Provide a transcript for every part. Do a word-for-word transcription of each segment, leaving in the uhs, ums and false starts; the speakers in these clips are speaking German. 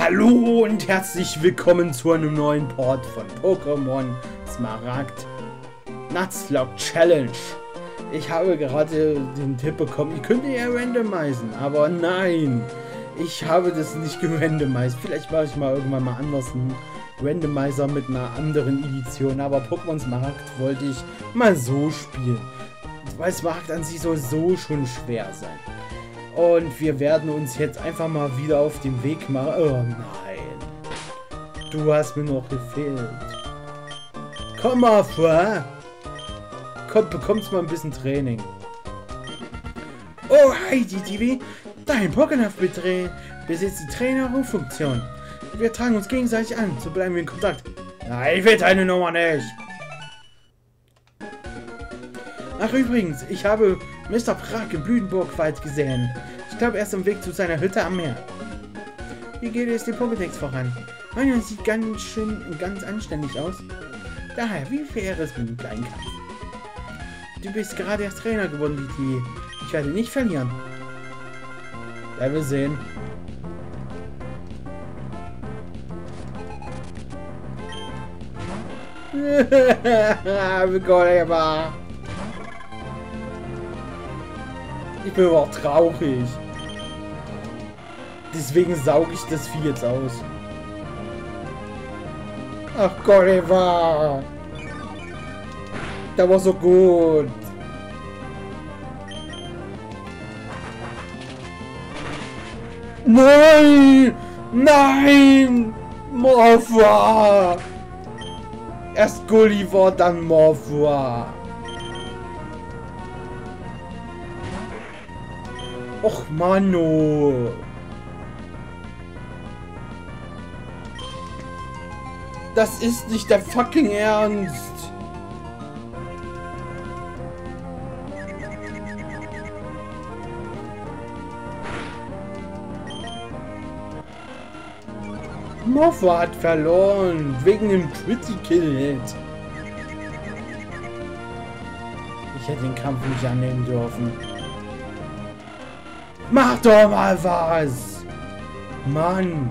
Hallo und herzlich willkommen zu einem neuen Port von Pokémon Smaragd Nuzlocke Challenge. Ich habe gerade den Tipp bekommen, ich könnte ja randomisieren, aber nein, ich habe das nicht gerandomisiert. Vielleicht mache ich mal irgendwann mal anders einen Randomizer mit einer anderen Edition, aber Pokémon Smaragd wollte ich mal so spielen. Weil Smaragd an sich soll so schon schwer sein. Und wir werden uns jetzt einfach mal wieder auf den Weg machen. Oh nein. Du hast mir noch gefehlt. Komm mal vor. Komm, bekommst mal ein bisschen Training. Oh, hi, Divi. Dein Pokémon besitzt die Trainerfunktion. Wir tragen uns gegenseitig an. So bleiben wir in Kontakt. Nein, ich will deine Nummer nicht. Ach übrigens, ich habe Mister Prag im Blütenburgwald gesehen. Ich glaube, er ist am Weg zu seiner Hütte am Meer. Wie geht es dem Pokédex voran? Meiner sieht ganz schön, ganz anständig aus. Daher, wie wäre es mit dem kleinen Kampf? Du bist gerade erst Trainer geworden, Diti. Ich werde nicht verlieren. Ja, wir sehen. Ich bin aber auch traurig. Deswegen sauge ich das Vieh jetzt aus. Ach Gulliver. Der war so gut. Nein! Nein! Morpha! Erst Gulliver, dann Morpha. Och, Mano. Das ist nicht der fucking Ernst. Morpha hat verloren. Wegen dem Critical Hit. Ich hätte den Kampf nicht annehmen dürfen. Mach doch mal was! Mann!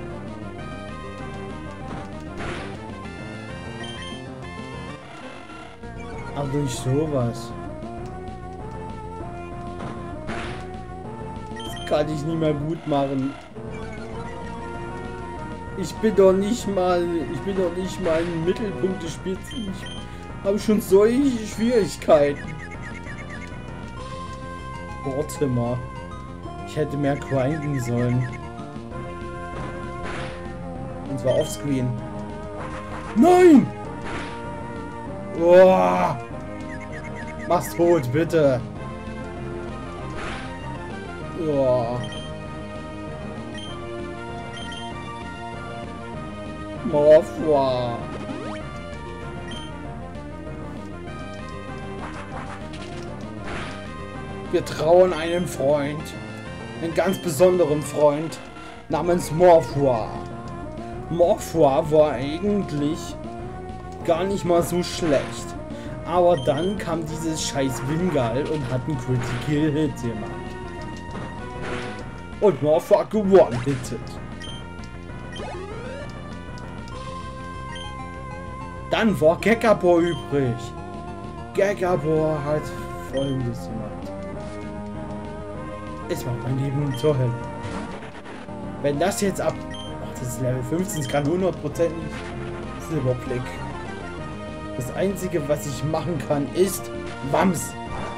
Aber durch sowas. Das kann ich nicht mehr gut machen. Ich bin doch nicht mal. Ich bin doch nicht mal im Mittelpunkt des Spiels. Ich habe schon solche Schwierigkeiten. Warte mal. Ich hätte mehr grinden sollen. Und zwar offscreen. Nein! Oh! Mach's tot, bitte. Oh. Morpha. Wir trauen einem Freund. Einen ganz besonderen Freund namens Morpha. Morpha war eigentlich gar nicht mal so schlecht. Aber dann kam dieses scheiß Wingal und hat einen Critical Hit gemacht. Und Morpha gewonnen-hittet. Dann war Gekabor übrig. Gekabor hat Folgendes gemacht. Es macht mein Leben zur Hölle. Wenn das jetzt ab... Ach, das ist Level fünfzehn, es kann hundert Prozent Silberblick. Das Einzige, was ich machen kann, ist... Wams!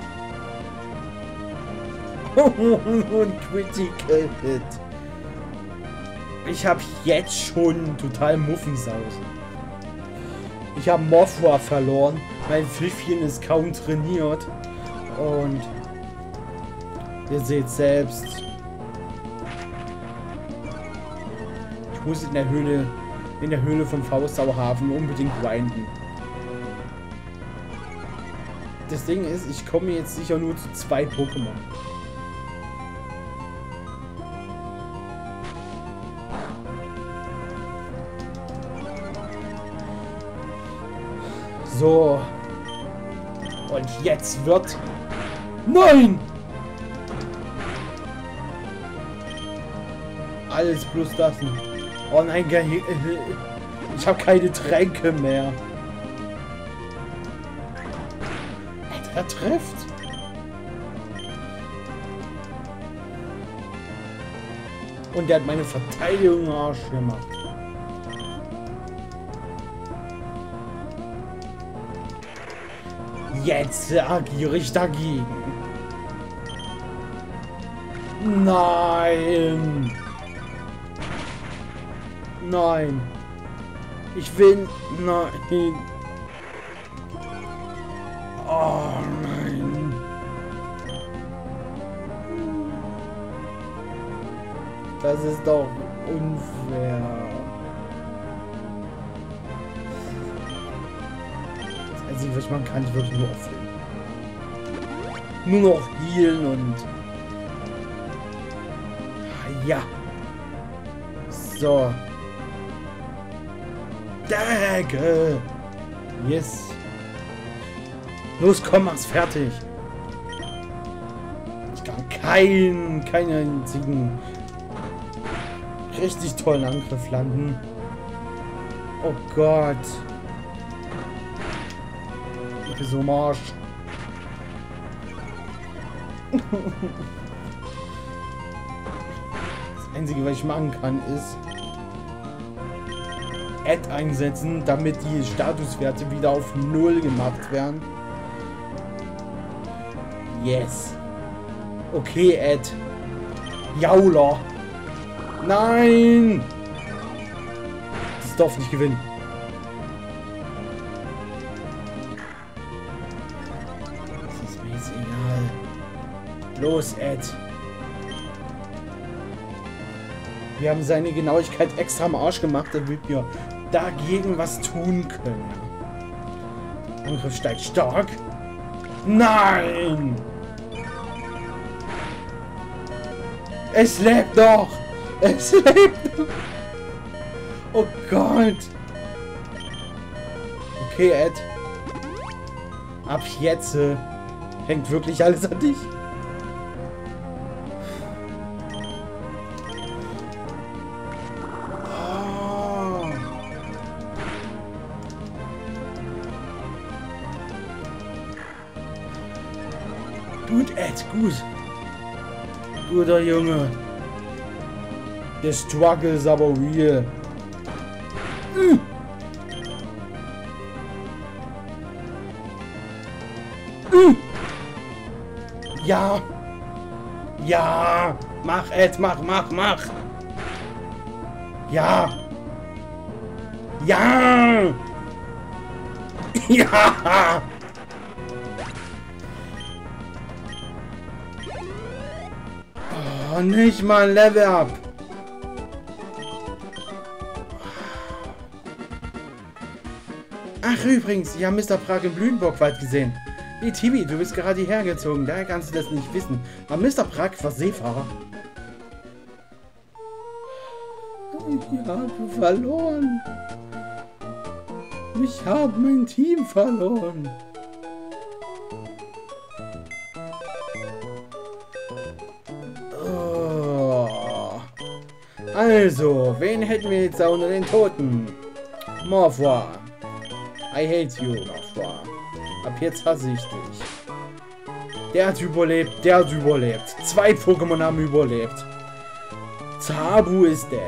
Und Critical Hit. Ich habe jetzt schon total Muffensaus. Ich habe Morpha verloren. Mein Pfiffchen ist kaum trainiert. Und... Ihr seht selbst. Ich muss in der Höhle, in der Höhle von Faustauhafen unbedingt grinden. Das Ding ist, ich komme jetzt sicher nur zu zwei Pokémon. So. Und jetzt wird... Nein! Alles plus das. Oh nein, ich habe keine Tränke mehr. Er trifft. Und der hat meine Verteidigung im Arsch gemacht. Jetzt agiere ich dagegen. Nein. Nein. Ich will... Nein. Oh nein. Das ist doch unfair. Das Einzige, was ich machen kann, ist wirklich nur auffüllen. Nur noch healen und... Ja. So. Decke. Yes. Los, komm, mach's fertig. Ich kann keinen, keinen einzigen richtig tollen Angriff landen. Oh Gott. Ich bin so am Arsch. Das Einzige, was ich machen kann, ist Add einsetzen, damit die Statuswerte wieder auf null gemacht werden. Yes. Okay, Ed. Jauler. Nein! Das darf nicht gewinnen. Das ist mir jetzt egal. Los, Ed. Wir haben seine Genauigkeit extra am Arsch gemacht, damit wir dagegen was tun können. Angriff steigt stark. Nein! Es lebt doch! Es lebt doch! Oh Gott! Okay, Ed. Ab jetzt äh, hängt wirklich alles an dich. Oh. Gut, Ed, gut. Guter Junge. Der Struggle ist aber real. Mm. Mm. Ja. Ja. Mach, Ed, mach, mach, mach. Ja. Ja. Ja. Oh, nicht mal Level Up. Ach übrigens, ich habe Mister Prag im Blühenburgwald gesehen. Hey Tibi, du bist gerade hierher gezogen, daher kannst du das nicht wissen. Aber Mister Prag war Seefahrer. Ich habe verloren. Ich habe mein Team verloren. Oh. Also, wen hätten wir jetzt unter den Toten? Morphle. I hate you, Morphle. Ab jetzt hasse ich dich. Der hat überlebt, der hat überlebt. Zwei Pokémon haben überlebt. Zabu ist dead.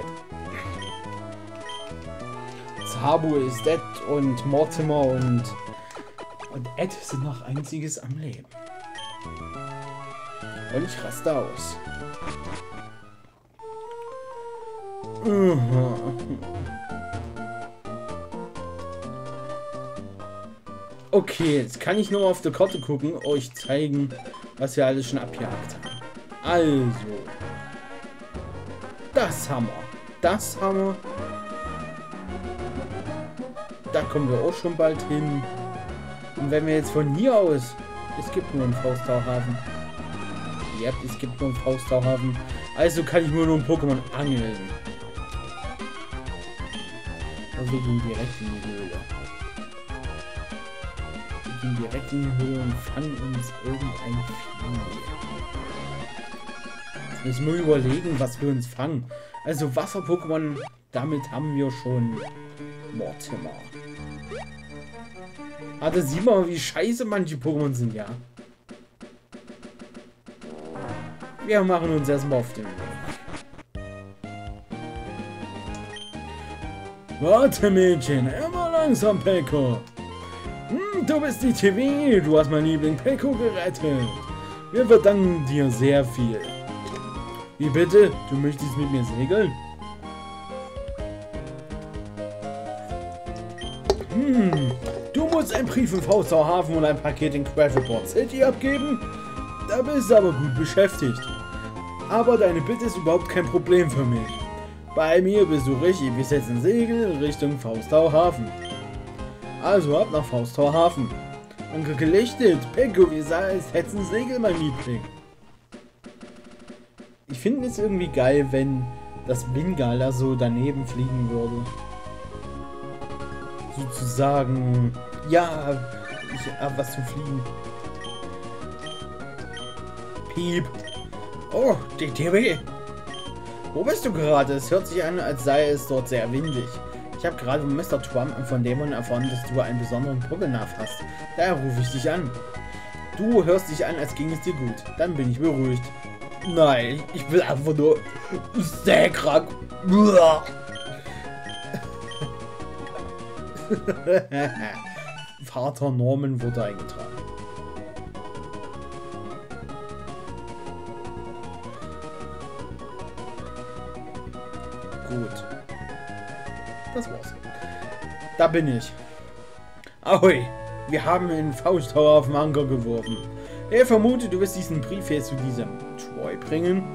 Zabu ist dead und Mortimer und, und Ed sind noch einziges am Leben. Und ich raste aus. Okay, jetzt kann ich nur auf der Karte gucken, euch zeigen, was wir alles schon abgehakt haben. Also, das haben wir. Das haben wir. Da kommen wir auch schon bald hin. Und wenn wir jetzt von hier aus... Es gibt nur einen Faustauhafen. Ja, es gibt nur einen Faustauhafen. Also kann ich nur noch ein Pokémon angeln. Und wir gehen direkt in die Höhle. Wir gehen direkt in die Höhle und fangen uns irgendein Vieh. Jetzt müssen wir überlegen, was wir uns fangen. Also Wasser-Pokémon, damit haben wir schon Mortimer. Ah, da sieht man, wie scheiße manche Pokémon sind, ja. Wir machen uns erstmal auf den Weg. Warte, Mädchen, immer langsam, Peko. Hm, du bist die T V, du hast mein Liebling Peko gerettet. Wir verdanken dir sehr viel. Wie bitte? Du möchtest mit mir segeln? Hm, du musst einen Brief im Faustau Hafen und ein Paket in Gravelport City abgeben? Da bist du aber gut beschäftigt. Aber deine Bitte ist überhaupt kein Problem für mich. Bei mir bist du richtig, wir setzen Segel in Richtung Faustau Hafen. Also ab nach Faustau Hafen. Anker gelichtet, Peko, wir setzen Segel, mein Liebling. Ich finde es irgendwie geil, wenn das Wingal so daneben fliegen würde. Sozusagen, ja, ich habe was zu fliegen. Piep. Oh, die T V. Wo bist du gerade? Es hört sich an, als sei es dort sehr windig. Ich habe gerade von Mister Trump und von Dämon erfahren, dass du einen besonderen Pokénarf hast. Daher rufe ich dich an. Du hörst dich an, als ging es dir gut. Dann bin ich beruhigt. Nein, ich will einfach nur sehr krank. Vater Norman wurde eingetragen. Gut. Das war's. Da bin ich. Ahoi. Wir haben den Faustau auf den Anker geworfen. Ich vermute, du wirst diesen Brief jetzt zu diesem Troy bringen.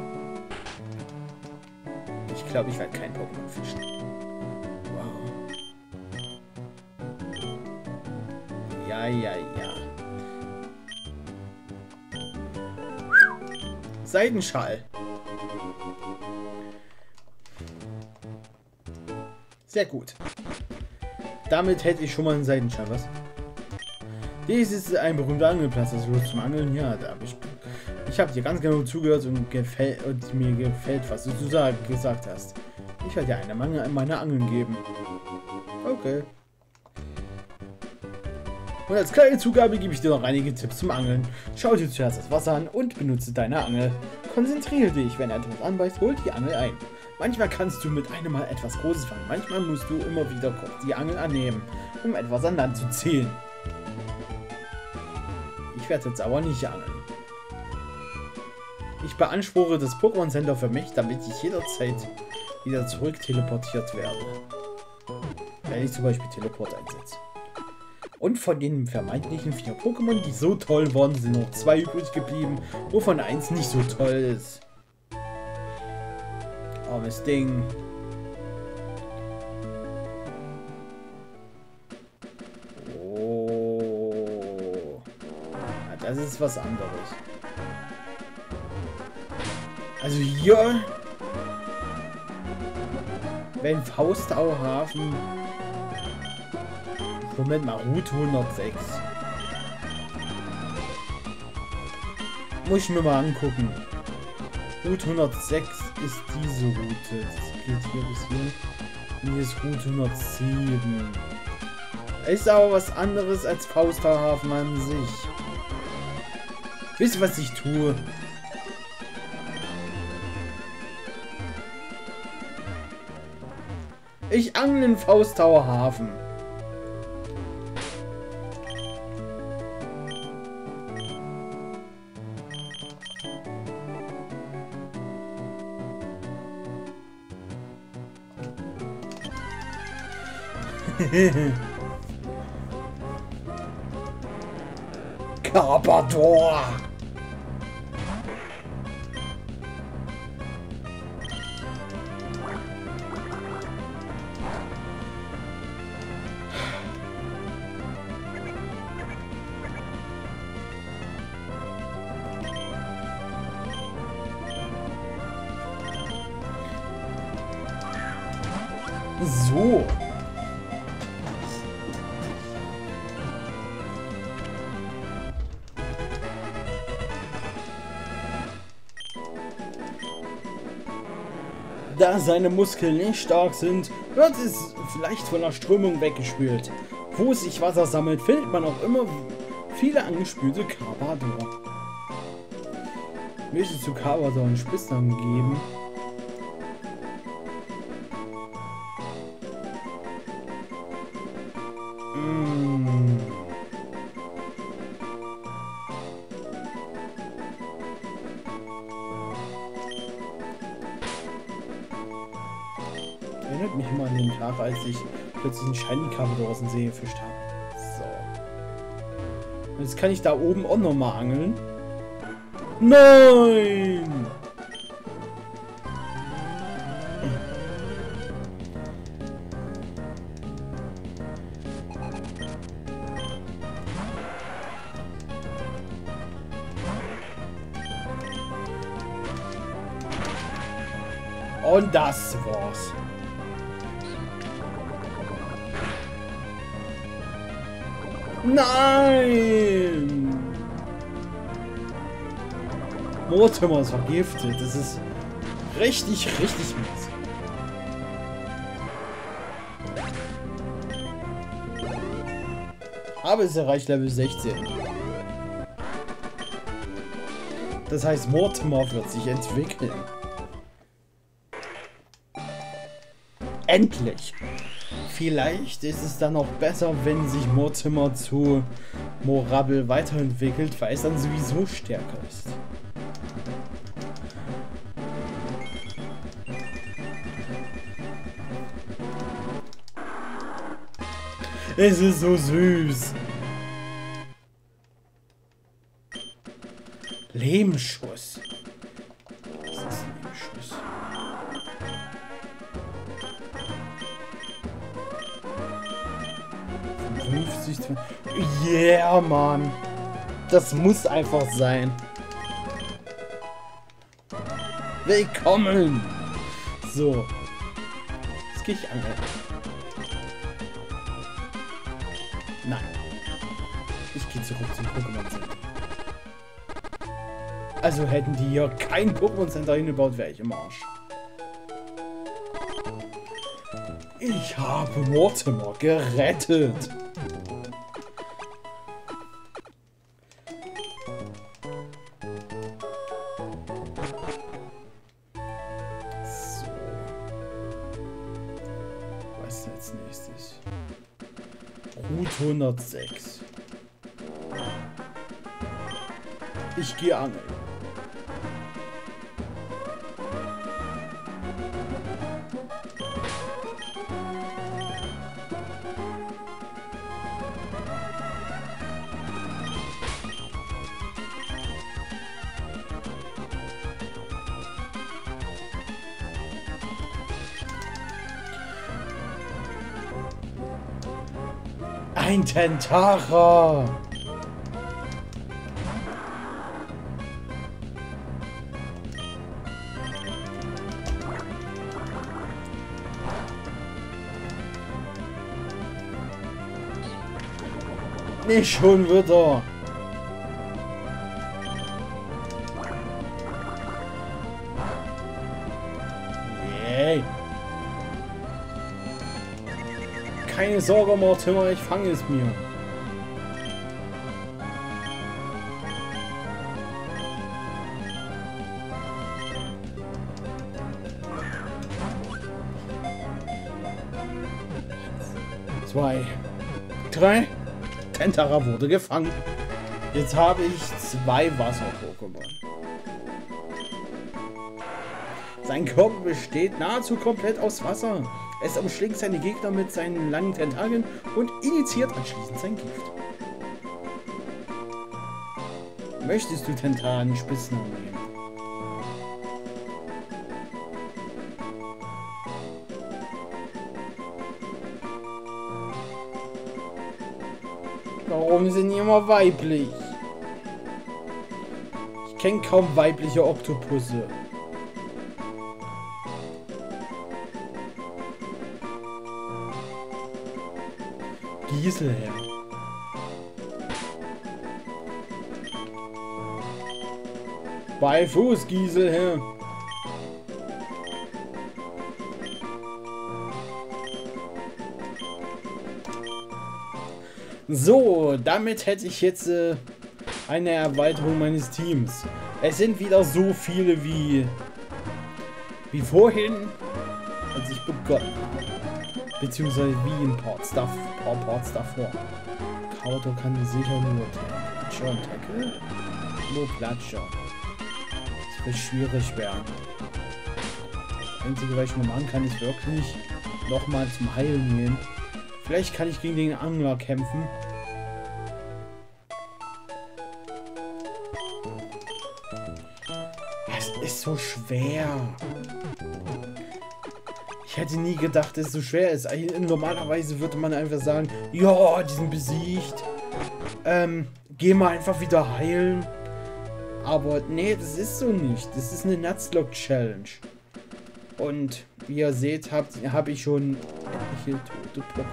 Ich glaube, ich werde kein Pokémon fischen. Wow. Ja, ja, ja. Seidenschal. Sehr gut. Damit hätte ich schon mal einen Seidenschal, was? Dies ist ein berühmter Angelplatz, das Los zum Angeln. Ja, da habe ich. Ich habe dir ganz genau zugehört und, gefällt, und mir gefällt, was du sagen, gesagt hast. Ich werde dir eine Menge meiner Angeln geben. Okay. Und als kleine Zugabe gebe ich dir noch einige Tipps zum Angeln. Schau dir zuerst das Wasser an und benutze deine Angel. Konzentriere dich, wenn etwas anbeißt, hol die Angel ein. Manchmal kannst du mit einem Mal etwas Großes fangen. Manchmal musst du immer wieder die Angel annehmen, um etwas an Land zu ziehen. Ich werde jetzt aber nicht angeln. Ich beanspruche das Pokémon Center für mich, damit ich jederzeit wieder zurück teleportiert werde. Wenn ich zum Beispiel Teleport einsetze. Und von den vermeintlichen vier Pokémon, die so toll waren, sind noch zwei übrig geblieben, wovon eins nicht so toll ist. Armes Ding. Oh. Ja, das ist was anderes. Also hier... Wenn Faustau Hafen... Moment mal, Route hundertsechs. Muss ich mir mal angucken. Route hundertsechs ist diese Route. Das geht hier bis hier. Und hier ist Route hundertsieben. Ist aber was anderes als Faustau Hafen an sich. Wisst ihr, was ich tue? Ich angle in Faustau Hafen. Carpador! So. Da seine Muskeln nicht stark sind, wird es vielleicht von der Strömung weggespült. Wo sich Wasser sammelt, findet man auch immer viele angespülte Carpador. Möchtest du Carpador einen Spitznamen geben? Mm. Erinnert mich immer an den Tag, als ich plötzlich einen Shiny Carpador aus dem See gefischt habe. So. Und jetzt kann ich da oben auch nochmal angeln. Nein! Und das war's. Nein! Mortimer ist vergiftet. Das ist richtig, richtig mies. Aber es erreicht Level sechzehn. Das heißt, Mortimer wird sich entwickeln. Endlich! Vielleicht ist es dann auch besser, wenn sich Mortimer zu Morabel weiterentwickelt, weil es dann sowieso stärker ist. Es ist so süß. Lehmschuss. Was ist Lehmschuss? fünfzig. Yeah, Mann. Das muss einfach sein. Willkommen. So. Jetzt gehe ich angeln. Nein. Ich gehe zurück zum Pokémon Center. Also hätten die hier kein Pokémon Center hingebaut, wäre ich im Arsch. Ich habe Mortimer gerettet. So. Was ist als nächstes? Route hundertsechs. Ich gehe angeln. Ein Tentara! Nicht schon wieder! Yay! Keine Sorge, Mortimer, ich fange es mir. Zwei. Drei. Tentara wurde gefangen. Jetzt habe ich zwei Wasser-Pokémon. Sein Körper besteht nahezu komplett aus Wasser. Es umschlingt seine Gegner mit seinen langen Tentakeln und initiiert anschließend sein Gift. Möchtest du Tentara einen Spitznamen nehmen? Warum sind die immer weiblich? Ich kenne kaum weibliche Oktopusse. Giselher. Bei Fuß, Giselher. So, damit hätte ich jetzt äh, eine Erweiterung meines Teams. Es sind wieder so viele wie, wie vorhin, als ich begonnen habe. Beziehungsweise wie in Ports, dav Ports davor. Kauto kann sicher nur Platscher und Tackle. Nur Platscher. Das wird schwierig werden. Das Einzige, was ich nur machen kann, ist wirklich nochmal zum Heilen gehen. Vielleicht kann ich gegen den Angler kämpfen. Es ist so schwer. Ich hätte nie gedacht, dass es so schwer ist. Normalerweise würde man einfach sagen, ja, die sind besiegt. Ähm, geh mal einfach wieder heilen. Aber nee, das ist so nicht. Das ist eine Nuzlocke Challenge. Und wie ihr seht, habe hab ich schon etliche tote Blöcke.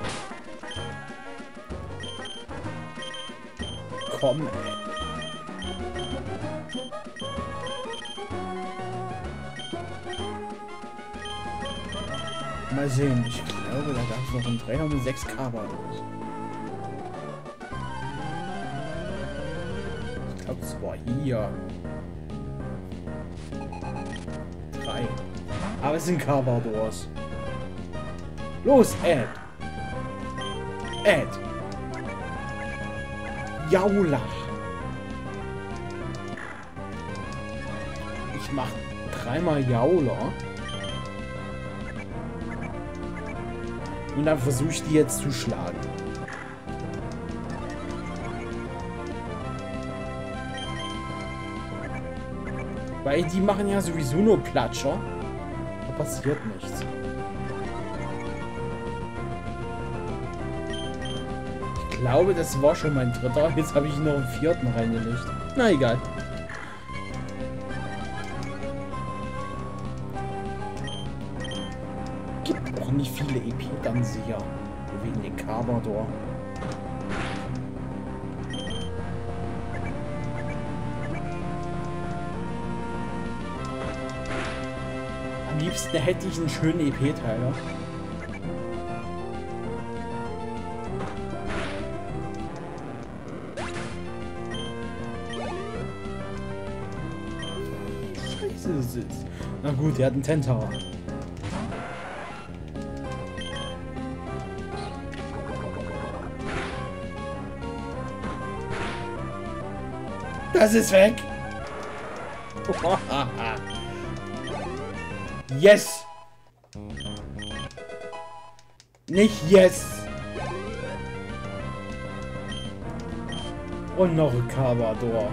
Komm, ey. Mal sehen, ich glaube, da gab es noch einen Trainer mit sechs Kabados. Ich glaube, es war hier. Drei. Aber es sind Kabados. Los, Ed. Ed. Jaula. Ich mach dreimal Jaula. Und dann versuche ich die jetzt zu schlagen. Weil die machen ja sowieso nur Platscher. Da passiert nichts. Ich glaube, das war schon mein dritter. Jetzt habe ich noch einen vierten reingelegt. Na egal. Gibt auch nicht viele E P dann sicher. Wegen den Kabador. Am liebsten hätte ich einen schönen E P-Teiler. Scheiße, das ist. Na gut, der hat einen Ten-Tower. Das ist weg. Yes. Nicht yes. Und noch ein Kabador.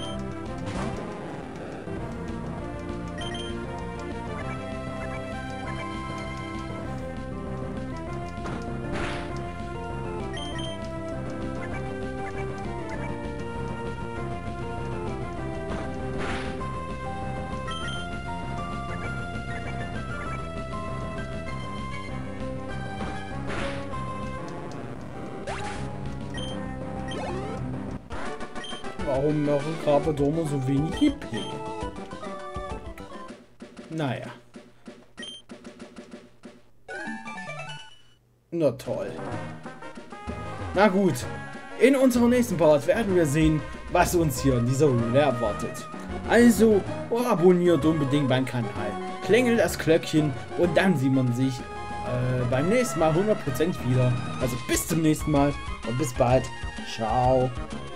Warum noch ein Kabador nur so wenig E P? Naja. Na toll. Na gut. In unserem nächsten Part werden wir sehen, was uns hier in dieser Höhle erwartet. Also abonniert unbedingt meinen Kanal. Klingelt das Glöckchen und dann sieht man sich äh, beim nächsten Mal hundert Prozent wieder. Also bis zum nächsten Mal und bis bald. Ciao.